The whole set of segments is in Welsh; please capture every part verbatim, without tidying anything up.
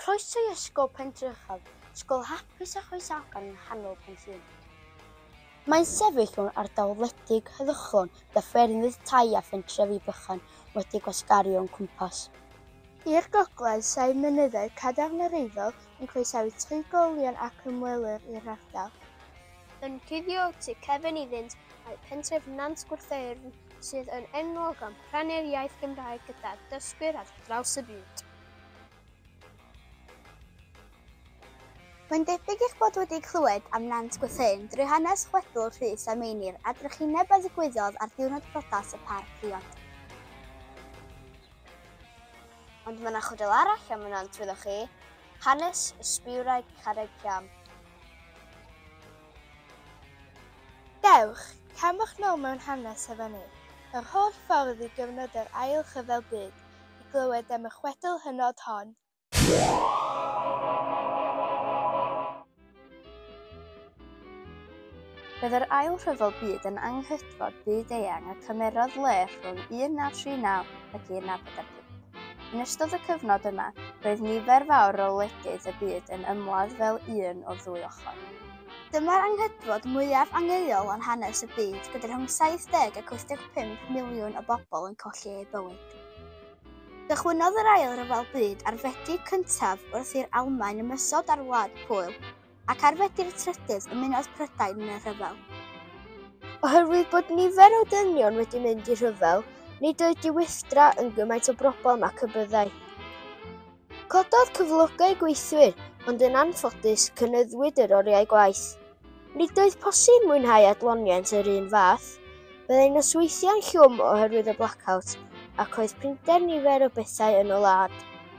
Croeso i Ysgol Pentreuchaf, ysgol hapus a chroesawgar yn nghanol Llŷn. Mae'n sefyll mewn ardal wledig heddychlon gyda phernydd tai a phentrefi bychan wedi gwasgaru o'n cwmpas. I'r gogledd, saif mynyddau cadarnhareiddiol yn croesawu treigolion ac ymwelwyr i'r ardal. Yn cuddio tu cefn iddynt mae pentref Nant Gwrtheyrn sydd yn enwog am rhannu'r iaith Gymraeg gyda dysgwyr ar draws y byd. Mae'n debyg eich bod wedi clywed am Nant Gwrtheyrn drwy hanes chwedl Rhys a Meinir a drychineb a ddigwyddodd ar ddiwrnod priodas y parc Llŷn. Ond mae yna chwedl arall am y Nant wyddoch chi, hanes ysbiwraig carreg Llŷn. Dewch, camwch nôl mewn hanes efo ni, yr holl ffordd i gyfnod yr ail rhyfel byd, i glywed am y chwedl hynod hon. Bydd yr ail rhyfel byd yn anghydfod byd eang a cymerodd le rhwng un naw tri naw ac un naw pedwar pump. Yn ystod y cyfnod yma, roedd nifer fawr o wledydd y byd yn ymladd fel un o ddwy ochr. Dyma'r anghydfod mwyaf angheuol yn hanes y byd, gyda rhwng saith deg ac wyth deg pump miliwn o bobl yn colli eu bywyd. Cychwynodd yr ail rhyfel byd ar Fedi cyntaf wrth i'r Almaen ymysod ar wlad Pwyl, ac ar Fedi'r trydydd ymunodd Prydain yn y rhyfel. Oherwydd bod nifer o dynion wedi mynd i rhyfel, nid oedd diwylldra yn gymaint o broblem ac y byddai. Cododd cyflogau gweithwyr, ond yn anffodus cynyddwyd yr oriau gwaith. Nid oedd posib mwynhau adloniant yr un fath. Byddai'n ysweithio'n llwm oherwydd y blackout, ac oedd prinder nifer o bethau yn y wlad.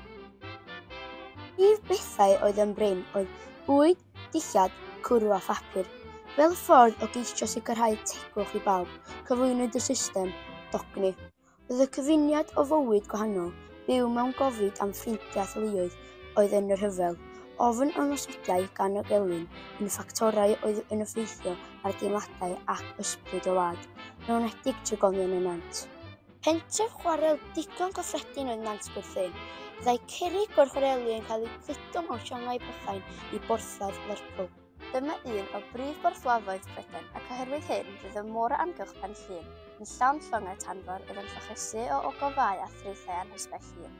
Prif bethau oedd yn brin oedd bwyd, dillad, cwrw a phapur. Fel ffordd o geisio sicrhau tegwch i bawb, cyflwynwyd y system, dogni. Oedd y cyfuniad o fywyd gwahanol, byw mewn gofid am ffrindiau a theuluoedd oedd yn y rhyfel, ofn ymosodiau gan y gelyn yn ffactorau oedd yn effeithio ar deimladau ac ysbryd o wlad, yn enwedig trigolion y Nant. Pentref chwarel digon gyffredin oedd Nant Gwrtheyrn. Byddai cerrig o'r chwareli yn cael ei cludo mewn siongau bychain i borthladd Lerpwl. Dyma un o brif borthladdoedd Prydain, ac oherwydd hyn bydd y môr amgylch pen Llŷn yn llawn llongau tanfor iddo'n llochesu o ogofau a thraethau anhysbell Llŷn.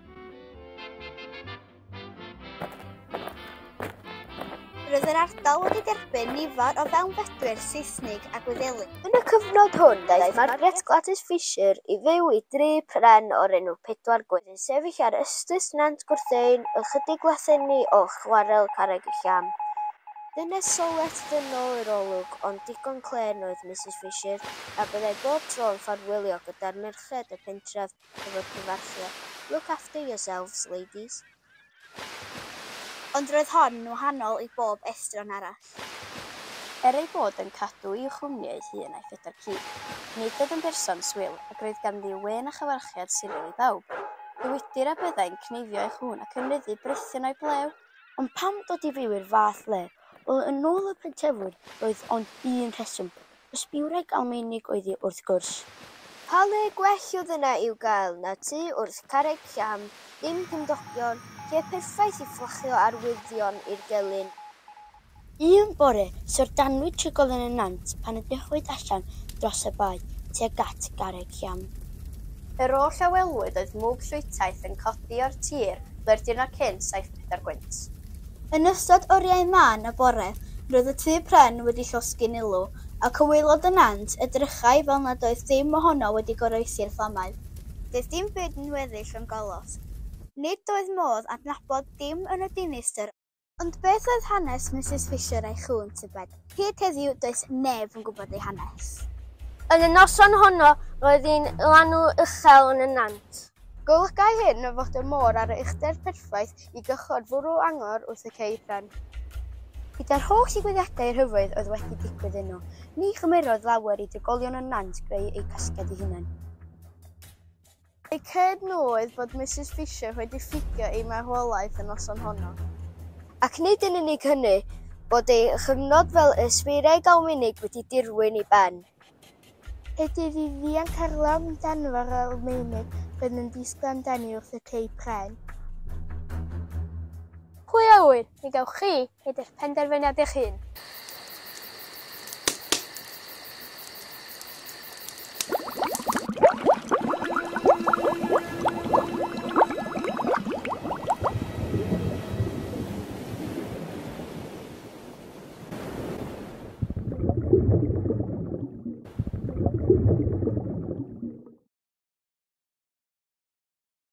Roedd yr ardal wedi derbyn nifer o fewnfedwyr Saesnig a Gwyddelig. Yn y cyfnod hwn, daeth Margaret Gladys Fisher i fyw i dri pren o'r enw Pedwar Gwyn, yn sefyll ar ystys Nant Gwrtheyrn ychydig glethenni o chwarel carreg Llŷn. Dynesolet dynol yr olwg, ond digon clen oedd Misys Fisher, a byddai bob tro yn ffarwelio gyda'r merched y pentref efo'r cyfarthio. Look after yourselves, ladies. Ond roedd hon yn wahanol i bob estron arall. Er ei bod yn cadw i'w chwmni ei hun a'i phedair ci, nid oedd yn berson swil ac roedd ganddi wen a chyfarchiad sirol i bawb. Dywydir a byddai'n cneifio ei chwn ac ynyddu brythyn o'i blew. Ond pam dod i fyw i'r fath le? Wel, yn ôl y pentrefwyr roedd ond un rheswm, ysbiwraig Almaenig oedd hi wrth gwrs. Pa le gwell oedd yna i'w gael na tu wrth carreg Llŷn, dim cymdogion, lle perffaith i fflachio arwyddion i'r gelyn. Un bore, sordanwyd trigolion y Nant pan edrychwyd allan dros y bae, tuag at garreg Llŷn. Yr oll awelwyd oedd mwg llwytaeth yn codi o'r tir ble'r diwrnod cyn saith pedwar gwynt. Yn ystod oriau man y bore, roedd y tri pren wedi llosgi'n ilw, ac aelod y Nant edrychai fel nad oedd ddim ohono wedi goroesi'r fflamau. Doedd dim byd yn weddill yn golos. Nid oedd modd adnabod dim yn y dinistyr, ond beth oedd hanes Misys Fisher a'i chwn tybed? Hyd heddiw does neb yn gwybod ei hanes. Yn y noson honno, roedd hi'n lanw uchel yn y Nant. Golygau hyn o fod y môr ar y uchder perffaith i gychod fwrw angor wrth y cei pren. Gyda'r holl ddigwyddiadau rhyfedd oedd wedi digwydd yno, ni chymerodd lawer i drigolion y Nant greu eu casged eu hunain. Eu ced nhw oedd bod Misys Fisher wedi ffugio ei marwholaeth yn noson honno. Ac nid yn unig hynny, bod ei chyfnod fel ysbiwraig Almaenig wedi dirwyn i ben. Ydydd i ddianc arlam danfor Almaenig bydd yn disgwyl amdani wrth y cei pren. gwrandawyr, mi gewch chi wneud eich penderfyniad eich hun.